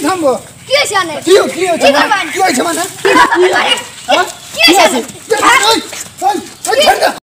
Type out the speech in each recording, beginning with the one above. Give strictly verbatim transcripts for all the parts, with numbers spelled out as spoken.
থামবো কি হইছে আনে কি কি হইছে কি হইছে মানে হ্যাঁ কি হইছে ওই ওই ওই ছাড় দে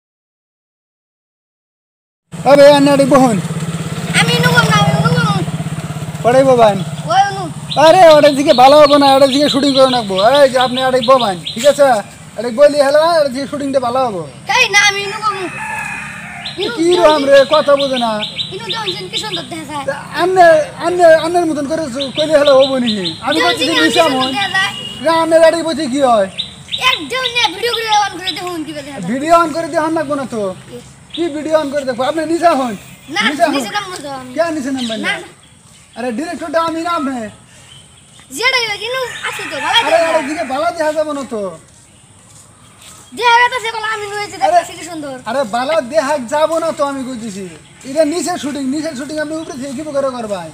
আরে আন্নাড়ি বহন আমি নুগম না নুগম পড়াইবো বান ওই নু আরে ওটার দিকে ভালো হবে না ওটার দিকে শুটিং করে রাখবো এই যে আপনি আরেক ববান ঠিক আছে আরেক বলি হেলা ওটার দিকে শুটিংটা ভালো হবে কাই না আমি নুগম কি রাম রে কথা বুঝে না ইনু দনজন কি সুন্দর দেখা যায় আন্নে আন্নে আন্নের মতন করে কইলে হেলা হবো নি আমি কইছি নিছাম না আন্নে গাড়ি বসে কি হয় একদম না ভিডিও করে অন করে দেখুন কি দেখা যায় ভিডিও অন করে দেখান লাগবো না তো কি ভিডিও অন করে দেখো আপনি নিছা হন না নিছে নাম মতো আমি কে নিছে নাম্বার না আরে ডিরেক্টরটা আমি না আপনি যেটা ইনু আছে তো ভালো আরে আরে দিকে ভালো দেখা যাবে না তো দেখা যাচ্ছে বলে আমি নইছে দেখতেছি কি সুন্দর আরে ভালো দেখা যাবো না তো আমি কইতেছি এটা নিচে শুটিং নিচে শুটিং আপনি উপরে থেকে কি করে করবাই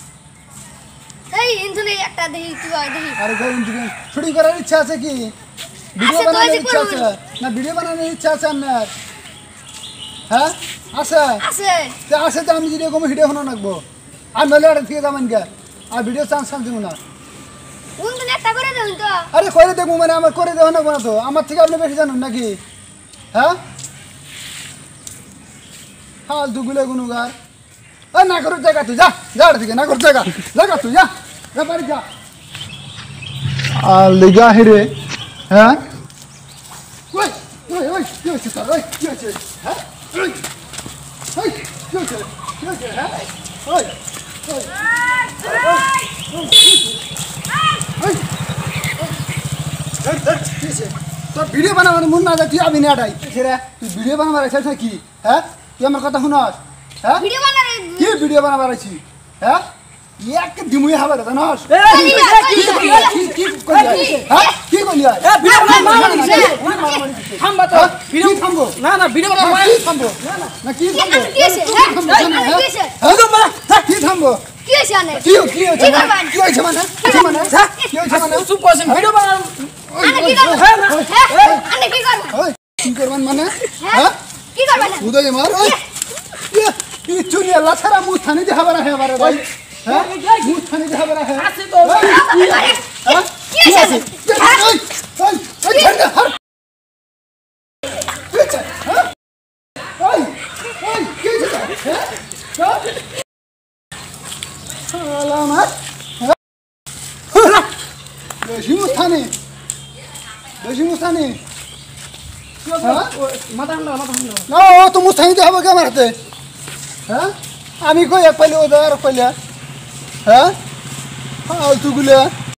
এই ইনজুলি একটা দেখি তুই দেখি আরে ভাই ইনজুলি শুটিং করার ইচ্ছা আছে কি ভিডিও বানানোর ইচ্ছা আছে না ভিডিও বানানোর ইচ্ছা আছে আপনার হ্যাঁ আছে আছে তে আছে তো আমি যদি কোনো ভিডিও বানানো লাগবো আর নলে আর থেকে যাবেন কে আর ভিডিও চান্স চান্স দিব না কোন দিন একটা করে দেন তো আরে করে দেখবো মানে আমার করে দেওয়া না তো আমার থেকে আপনি বেশি জানুন নাকি হ্যাঁ হাল দুগুলো গুনুগার আর না করো জায়গা তুই যা যা থেকে না করো জায়গা জায়গা তুই যা যা বাড়ি যা আর লেগা হেরে হ্যাঁ ওই ওই ওই কি হচ্ছে তোর ওই কি হচ্ছে হ্যাঁ ওই ওই কি হচ্ছে কি হচ্ছে হ্যাঁ ওই ওই ওই তোর ভিডিও বানাবার মন না যায় তুই আমি না আটাই সেরা তুই ভিডিও বানাবার আছিস কি হ্যাঁ তুই আমার কথা শুনস হ্যাঁ ভিডিও বানাই কি ভিডিও বানাবার আছি হ্যাঁ এক দিমুই হাবার জানস কি কি কইলি হ্যাঁ কি কইলি এ ভিডিও বানাবার থামবা তো ভিডিও থামবো না না ভিডিও বানাবার থামবো না না না কি থামবো কি আছে হ্যাঁ কি থামবো কি আছে আনে কি কি হচ্ছে কি হচ্ছে মানে কি মানে কি হচ্ছে মানে চুপ করছেন ভিডিও বানান আনে কি করব হ্যাঁ আনে কি করব ওই কি করবেন মানে হ্যাঁ কি করবেন উদয় মার ওই কি চুনি আল্লাহ ছাড়া মুখ থানি দেখা বারা হে বারে ভাই হ্যাঁ মুখ থানি দেখা বারা হে আছে তো হ্যাঁ কি আছে ওই ওই ওই ছাড় দে হর কি আছে হ্যাঁ ওই ওই কি আছে হ্যাঁ আলামাত বেশি মুস্তানি বেশি মুস্তানি মাথা হামলা মাথা হামলা না ও তো মুস্তানি দে হবে কে আমার হাতে হ্যাঁ আমি কই এক পাইলে ওদের আর পাইলে হ্যাঁ ফালতুগুলা